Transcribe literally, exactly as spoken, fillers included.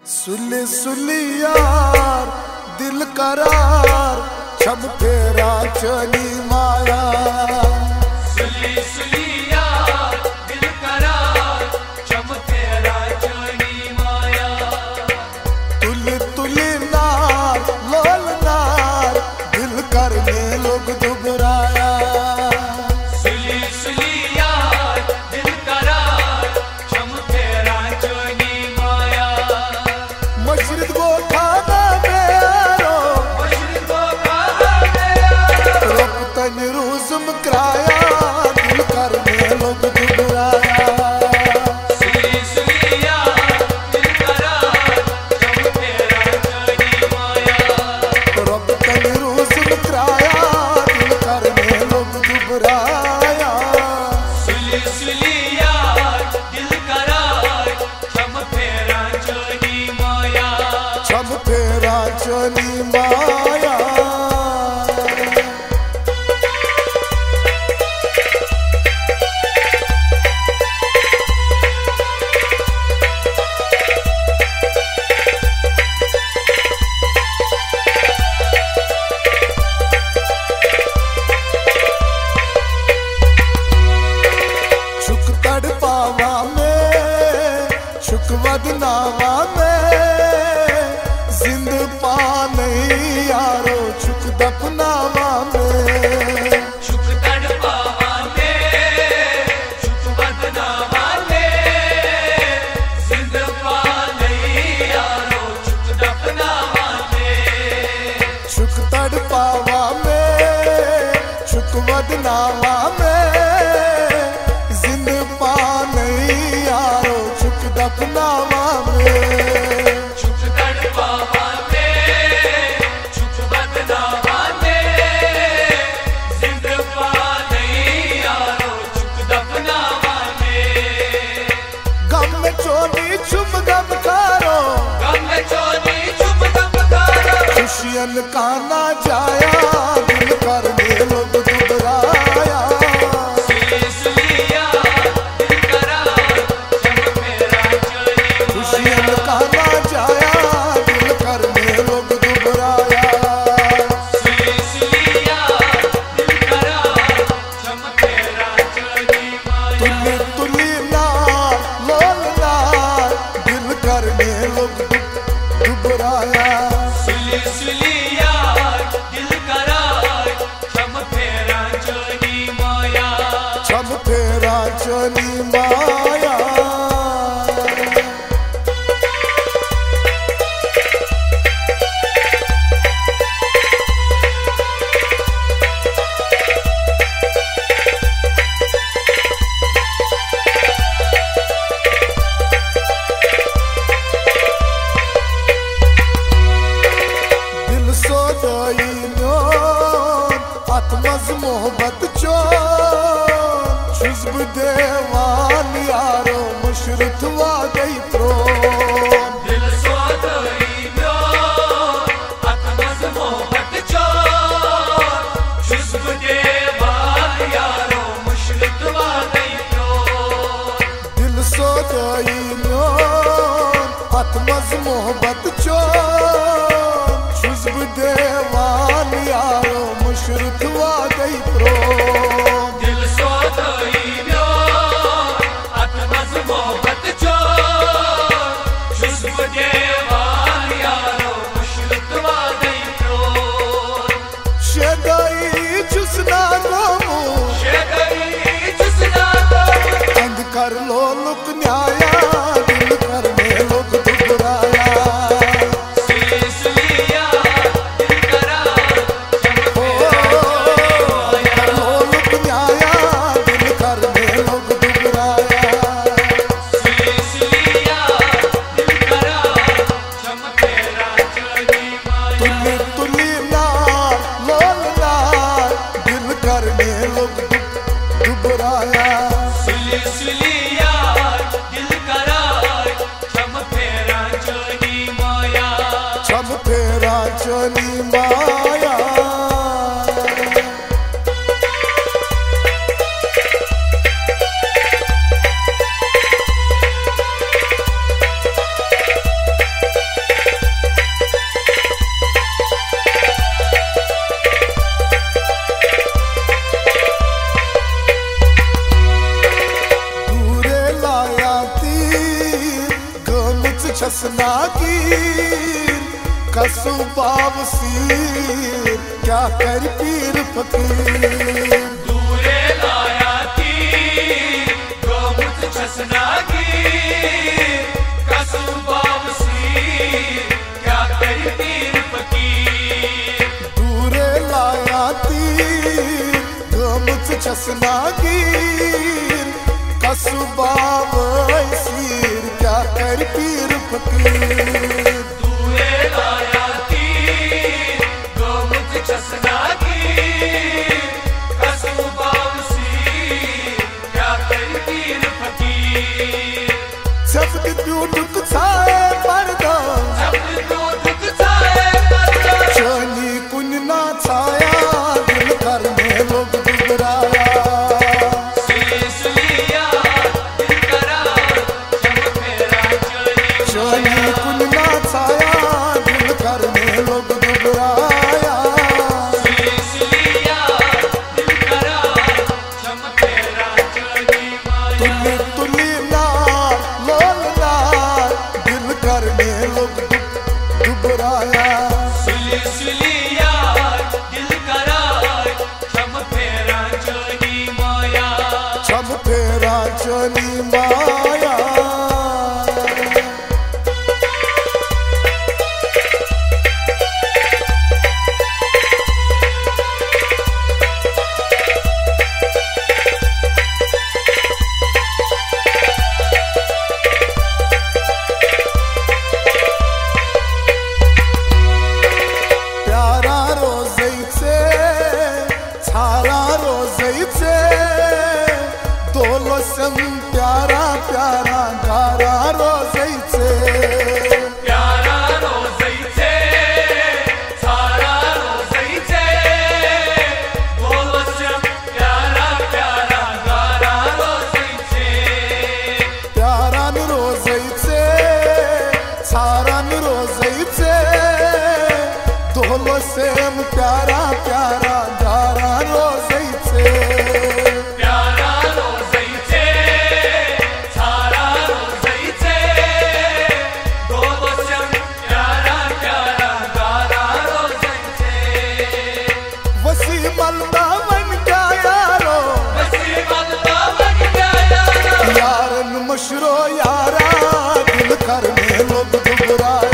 सुली सुली यार दिल करार छब तेरा चली माया। सुली सुली यार दिल करार छब तेरा चली माया। तुल तुली नार लोल नार दिल करने लोग दुबराया। सुली सुली यार दिल करार छब तेरा चली माया। मशरद को खाना में आरो मशरद को खाना में आरो रब तन रूज़म कराया दिल करने लोग दुबराया। सुली सुली यार दिल करार छब तेरा चली माया। रब तन रूज़म कराया दिल करने लोग दुबराया। सुली सुली यार दिल करार छब तेरा चली माया। छब तेरा चली माया। छुक तड़ पावा में छुक बदनावा में जिंद पा नहीं यारो छुक दफनावा में। छुक तड़पावा में छुक बदनावा में जिंद पा नहीं यारो छुक दफनावा में। छुक तड़ पावा में छुक बदनावा में जिंद पा नहीं यारो छुक दफनावा में। छुक तड़पावा में छुक बदनावा में जिंद पा नहीं यारो छुक दफनावा में। गम में चोरी छुप गम कारो गम में चोरी छुप गम कारो। खुशियन का ना जाया दिल करने लोग दुबराया। सुली सुली यार दिल करार छब तेरा चली खुशियन माया। का ना जाया दिल करने लोग दुबराया। सुली सुली यार दिल करार छब तेरा चली तुली माया। तुली नार लोल नार दिल करने लोग दुब- दुबराया। सुली सुली यार दिल करार छब तेरा चली माया। छब तेरा चली माया। दिल सो दई न्योन आत्मज मोहब्बत चोन शुज्ब देवान यारो मुशरत वा गई त्रोन। दिल सोदई म्योन आत्मज मोहब्बत चोर खुशबू देवान यारो मुशरत वा गई प्योर। दिल सो दई न्योन आत्मज मोहब्बत चोन शुज्ब देवान यारो मुशरत वा गई त्रोन। दिल सोदई म्योन आत्मज मोहब्बत चोर खुशबू देवान यारो मुशरत वा गई प्योर। शेदाई चुसना गोमू शेगई जिसना को अंध कर लो लुक न्याया दिल करने लोग दुबराया। सुली सुली यार दिल करार छब ओ, तेरा कर माया। लो लुक न्याया दिल करने लोग दुबराया। सुली सुली यार दिल करार छब तेरा चली माया। तुली तुली नार लोल नार दिल करने लोग दुब- दुबराया। सुली सुली यार दिल करार छब तेरा चली माया। छब तेरा चली माया। छसना कीर कसुबाब सीर क्या कर पीर फकीर दूरे लाया तीर गोमुख छसना कीर कसुबाब सीर क्या कर पीर फकीर दूरे लाया तीर गोमुख छसना कीर कसुबाब सीर क्या कर पीर फकीर दूरे लाया तीर गोमुख छसना कीर कसुबाब सीर क्या कर पीर फकीर शब्द क्यों दुख छाए पर्दा शब्द को दुख छाए पर्दा चोनी कुन ना छाया दिल कर में लोग दुबराया शीश लिया दिल करार चम फेरा चोली चोनी कुन ना छाया दिल कर में लोग दुबराया शीश लिया दिल करार चम फेरा चोली माया तुली तुली नार लोल नार दिल कर में लोग दुब- दुबराया सुली सुलिया दिल करार चम फेरा चोली माया छम फेरा चोली माया प्यारा रोजैचे छारा रोजैचे दोलसम प्यारा प्यारा गारा रोजैचे प्यारा रोजैचे सारा रोजैचे बोलसम प्यारा प्यारा गारा रोजैचे प्यारा रोजैचे छारा रोजैचे दोलसम प्यारा प्यारा गारा रोजैचे प्यारा रोजैचे सारा रोजैचे बोलसम प्यारा प्यारा गारा रोजैचे वसी मलदा बन गया यारो वसी मलदा बन गया यारा यारन मशरो यारा दिल कर में लोग दुबराया